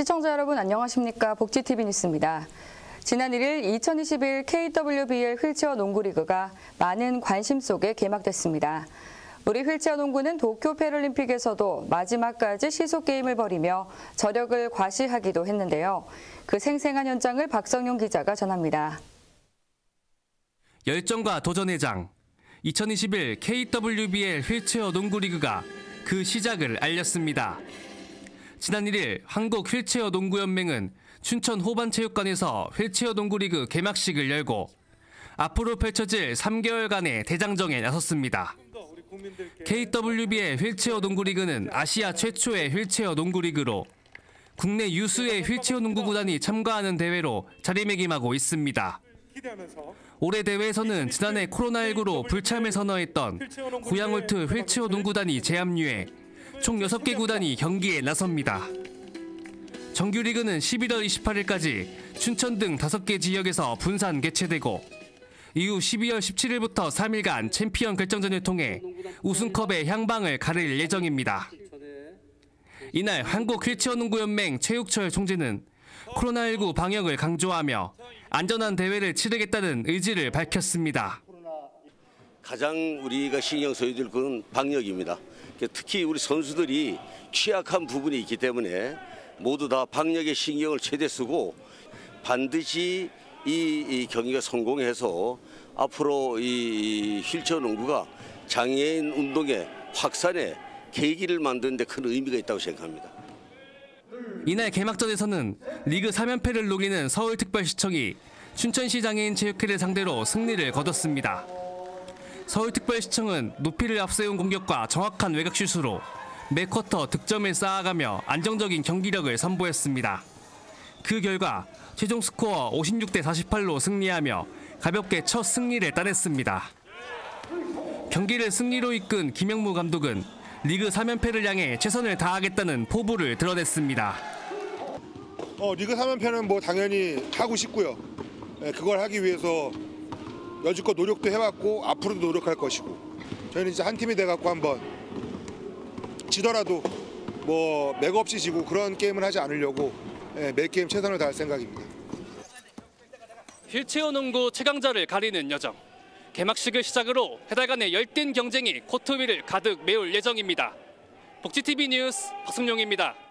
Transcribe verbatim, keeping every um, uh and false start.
시청자 여러분 안녕하십니까? 복지티비 뉴스입니다. 지난 일 일 이천이십일 케이더블유비엘 휠체어 농구리그가 많은 관심 속에 개막됐습니다. 우리 휠체어 농구는 도쿄 패럴림픽에서도 마지막까지 시속 게임을 벌이며 저력을 과시하기도 했는데요. 그 생생한 현장을 박성용 기자가 전합니다. 열정과 도전의 장, 이천이십일 케이더블유비엘 휠체어 농구리그가 그 시작을 알렸습니다. 지난 일 일 한국 휠체어 농구연맹은 춘천 호반체육관에서 휠체어 농구리그 개막식을 열고 앞으로 펼쳐질 삼 개월간의 대장정에 나섰습니다. 케이더블유비엘 휠체어 농구리그는 아시아 최초의 휠체어 농구리그로 국내 유수의 휠체어 농구 구단이 참가하는 대회로 자리매김하고 있습니다. 올해 대회에서는 지난해 코로나십구로 불참을 선언했던 고양홀트 휠체어 농구단이 재합류해 총 여섯 개 구단이 경기에 나섭니다. 정규리그는 십일월 이십팔일까지 춘천 등 다섯 개 지역에서 분산 개최되고 이후 십이월 십칠일부터 삼 일간 챔피언 결정전을 통해 우승컵의 향방을 가릴 예정입니다. 이날 한국 휠체어 농구연맹 최욱철 총재는 코로나십구 방역을 강조하며 안전한 대회를 치르겠다는 의지를 밝혔습니다. 가장 우리가 신경 써야 될 건 방역입니다. 특히 우리 선수들이 취약한 부분이 있기 때문에 모두 다 방역에 신경을 최대 쓰고 반드시 이, 이 경기가 성공해서 앞으로 이 휠체어 농구가 장애인 운동의 확산에 계기를 만드는 데 큰 의미가 있다고 생각합니다. 이날 개막전에서는 리그 삼 연패를 노리는 서울특별시청이 춘천시 장애인 체육회를 상대로 승리를 거뒀습니다. 서울특별시청은 높이를 앞세운 공격과 정확한 외곽슛으로 매 쿼터 득점을 쌓아가며 안정적인 경기력을 선보였습니다. 그 결과 최종 스코어 오십육 대 사십팔로 승리하며 가볍게 첫 승리를 따냈습니다. 경기를 승리로 이끈 김영무 감독은 리그 삼 연패를 향해 최선을 다하겠다는 포부를 드러냈습니다. 어, 리그 삼 연패는 뭐 당연히 하고 싶고요. 네, 그걸 하기 위해서 여지껏 노력도 해왔고 앞으로도 노력할 것이고 저희는 이제 한 팀이 돼갖고 한번 지더라도 뭐 맥없이 지고 그런 게임을 하지 않으려고 네, 매 게임 최선을 다할 생각입니다. 휠체어 농구 최강자를 가리는 여정. 개막식을 시작으로 해달간의 열띤 경쟁이 코트 위를 가득 메울 예정입니다. 복지티비 뉴스 박성용입니다.